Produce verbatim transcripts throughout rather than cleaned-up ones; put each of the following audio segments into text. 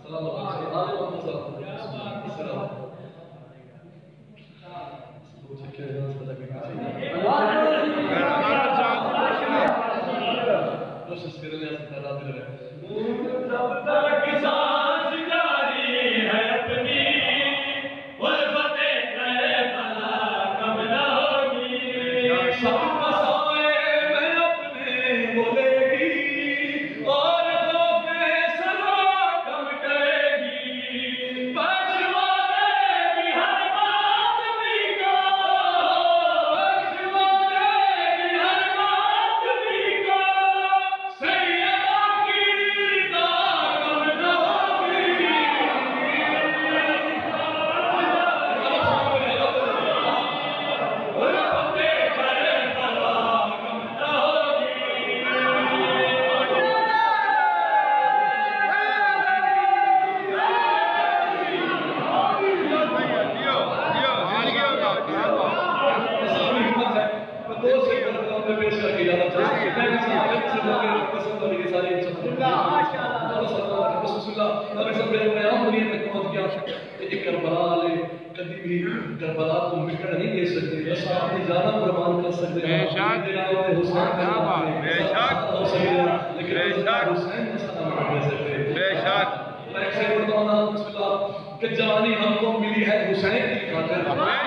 जवानी हमको मिली है हुसैन की खातिर,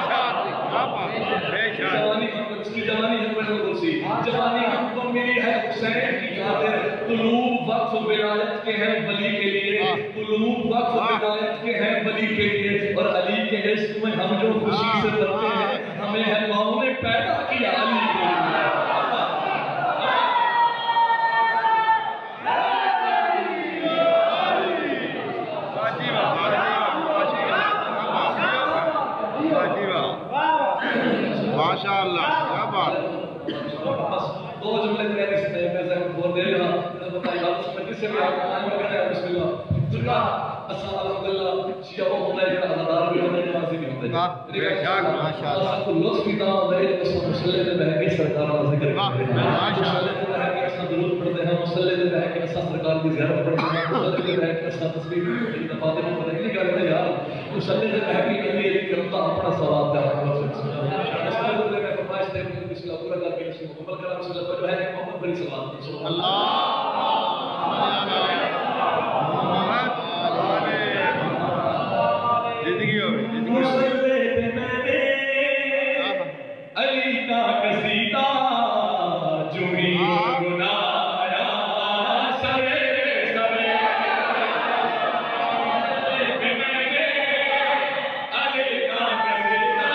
जवानी हमको मिली है हुसैन की खातिर। कुलूब वक्फ विलायत के हैं वली के लिए, कुलूब वक्फ विलायत के हैं वली के लिए। और अली के इश्क में हम जो खुशी से करते हैं, हमें है माओ ने पैदा किया अली के लिए। माशाअल्लाह, क्या बात। दो जुमले तैयारी से मैं बोल दे रहा बताइए आप समझ किससे भी आप काम कर रहे हैं। बिस्मिल्लाह दुर्गा अस्सलाम अल्हम्दुलिल्लाह शिया वो होता है जो अज़ादार भी होते हैं, नमाज़ी भी होते हैं। बेशक माशाअल्लाह। आपको लुत्फ भी था मेरे उस मुसल्ले में बह के सरकार का जिक्र करते हैं, माशाअल्लाह। तो है कि ऐसा दुरूद पढ़ते हैं, मुसल्ले में बह के ऐसा सरकार की ज़ियारत पढ़ते हैं, मुसल्ले में बह के ऐसा तस्बीह दफाते में पता नहीं करते यार। मुसल्ले में बह के अली अली करता अपना सवाब दा पूरा करके इसको मुकम्मल करा। बिस्मिल्लाह जो है मोहम्मद बड़ी सलाम अल्लाह जिंदगी हो जिंदगी अली का कसीदा जुमी गुनाया सवेरे सवेरे अली का कसीदा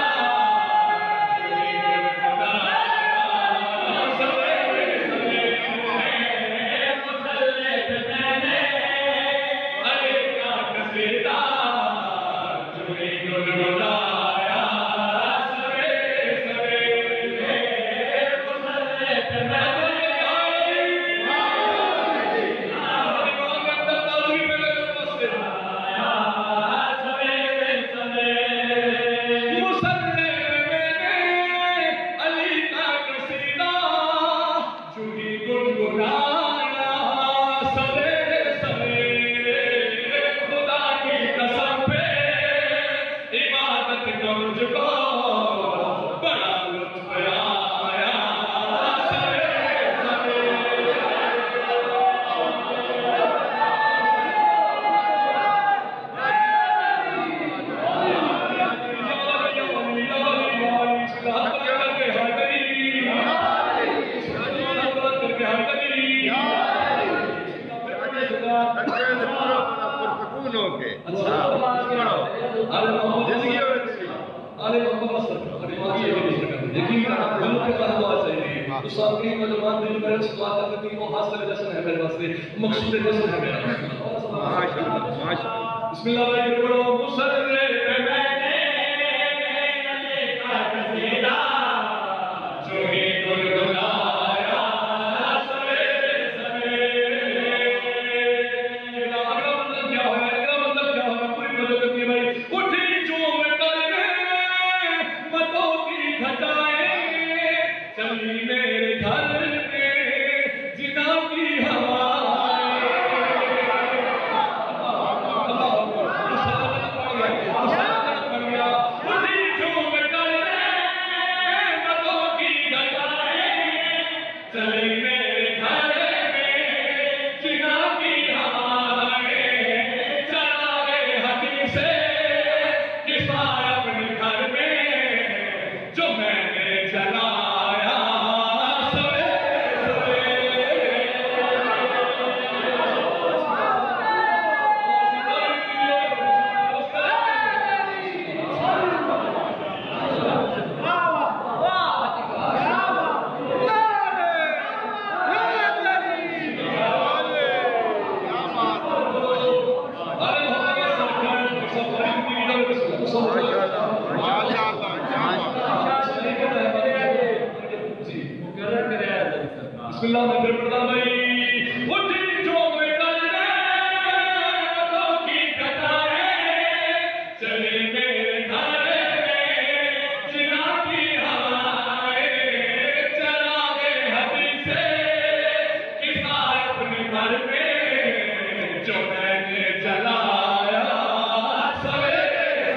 बिस्मिल्लाह में फिर पढ़ता भाई वो दिन जो बेटा ने तो की कटाए चले मेरे घर में जिना की हवाएं चला गए हदी से किसा अपने घर में जो मैंने जलाया सवेरे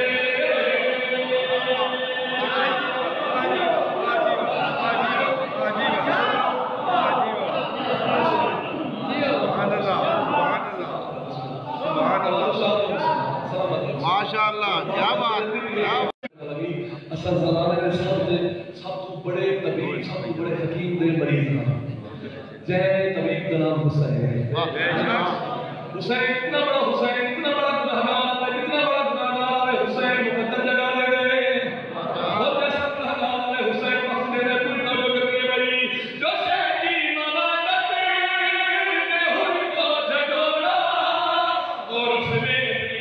माशाअल्लाह, क्या बात, क्या असल ज़माने में सबसे सब तो बड़े तबीब, सब तो बड़े हकीम दे मरीज हैं। जय तबीब का नाम हुसैन है। हुसैन इतना बड़ा हुसैन इतना बड़ा गुनाहगार है, इतना बड़ा गुनाहगार है। हुसैन मुकद्दर जगह ले गए और जैसा गुनाहगार है हुसैन मसले ने पूरी तौबा करके भाई जो शहदी मवादत ने उनको जगोड़ा और उसने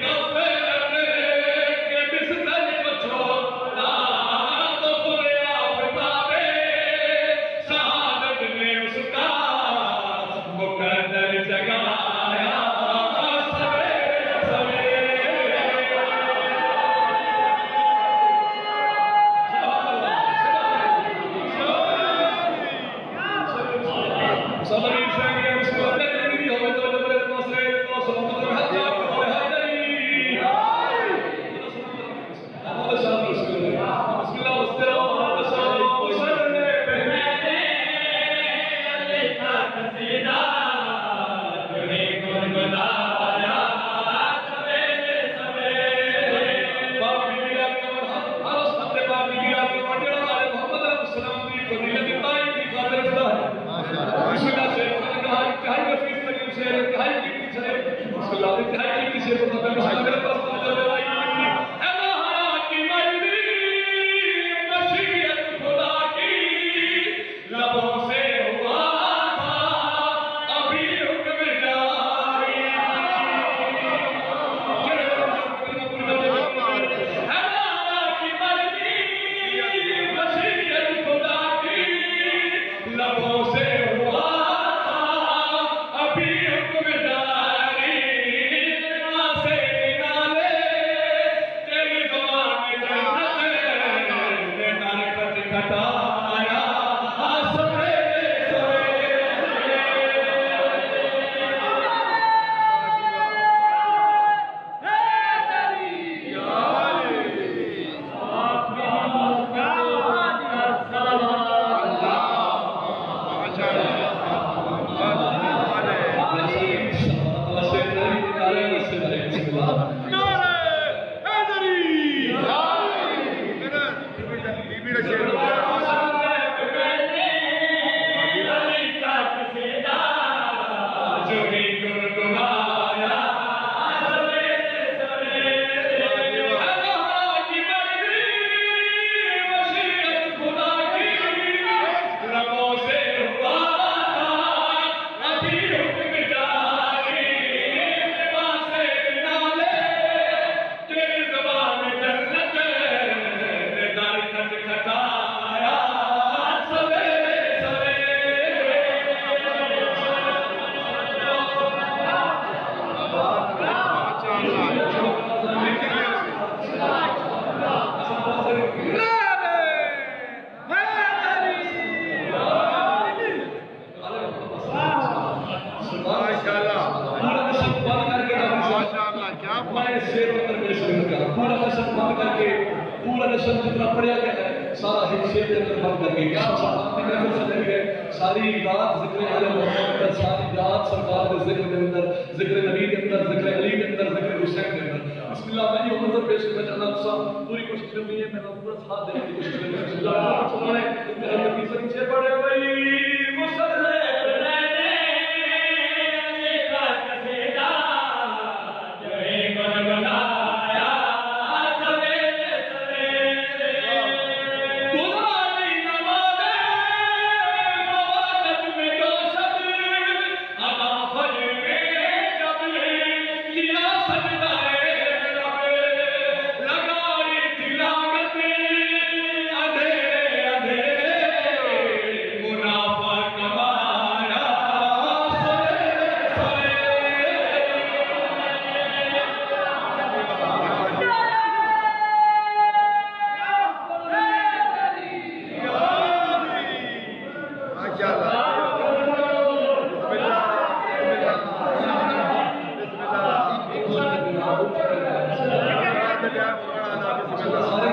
सारी रात जिक्र आले मोहम्मद, सारी रात सरकार के जिक्र के अंदर, जिक्र नबी के अंदर, जिक्र अली के अंदर, जिक्र हुसैन के अंदर। बिस्मिल्लाह, मैं ये मंजर पेश करना चाहता हूं। सब पूरी कोशिश करनी है, मेरा पूरा साथ देने की कोशिश करनी है। बिस्मिल्लाह, सुनाए मेरा नबी से नीचे पड़े भाई मुसल्ले लग सारे